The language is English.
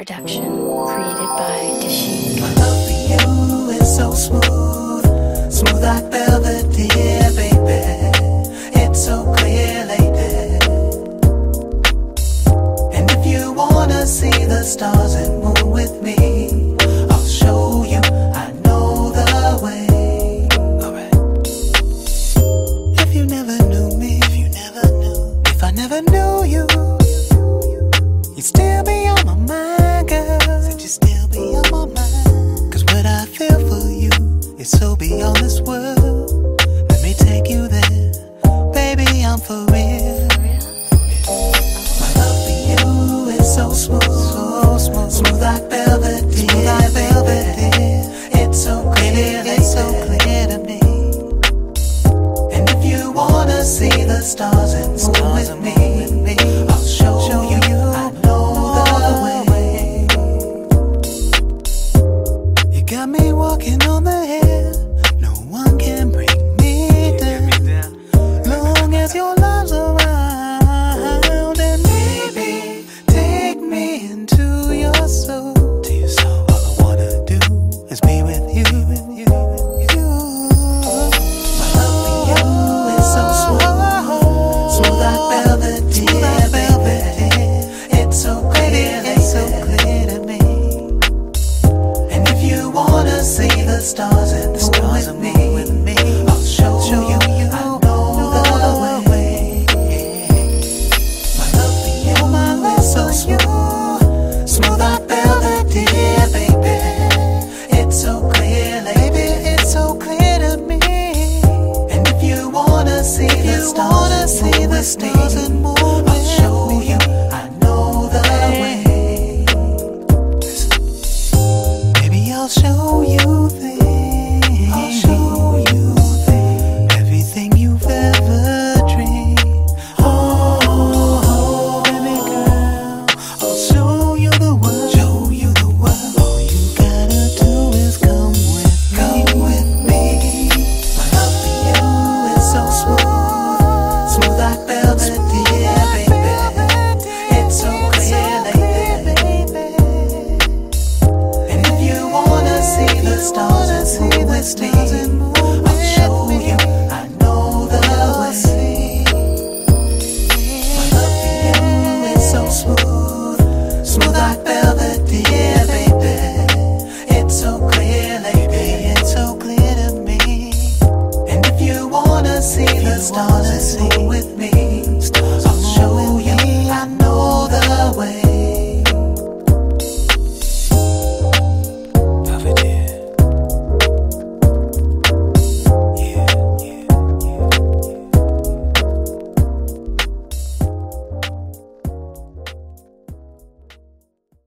production created by Dishy. My love for you is so smooth, smooth like velvet, dear baby. It's so clear, lady. And if you wanna see the stars and moon with me, I'll show you, I know the way. Alright. If you never knew me, if I never knew you, you'd still be on my mind, girl. Said you'd still be on my mind. Cause what I feel for you is so beyond this world. Let me take you there, baby, I'm for real. My love for you is so smooth, smooth like velvet, dear, velvet. It's so clear, to me. And if you wanna see the stars and moon with me, I'll show you. Got me walking on the air. No one can bring me down. Long as your love's around. And baby, take me into your soul. All I wanna do is be with you. My love for you is so smooth, smooth like velvet, dear baby. It's so clear, to me. And if you wanna see the stars and moon with me, I'll show you, I know the way. My love for you is so smooth, smooth like velvet, dear baby. It's so clear, lady, it's so clear to me. And if you wanna see the stars and moon with me, I'll show you, I know the way. I'll show you things. Everything you've ever dreamed. Oh, baby girl, I'll show you the world. All you gotta do is come with me. My love for you is so smooth, smooth like velvet, dear baby. It's so clear, lady. And if you wanna see the stars and moon with me, I'll show you, I know the way. My love for you is so smooth, smooth like velvet, dear baby. It's so clear, lady, it's so clear to me. And if you wanna see the stars and moon